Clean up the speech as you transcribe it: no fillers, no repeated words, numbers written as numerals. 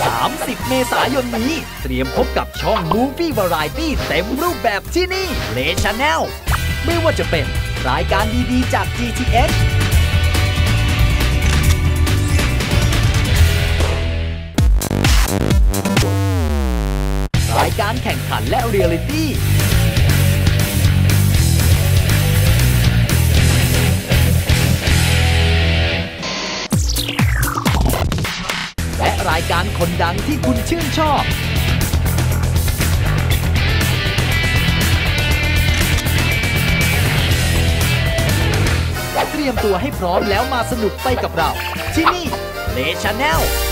30 เมษายนนี้เตรียมพบกับช่อง Movie Variety เต็มรูปแบบที่นี่ Play Channel ไม่ว่าจะเป็นรายการดีๆจาก GTX รายการแข่งขันและเรียลลิตี้และรายการคนดังที่คุณชื่นชอบเตรียมตัวให้พร้อมแล้วมาสนุกไปกับเราที่นี่ Play Channel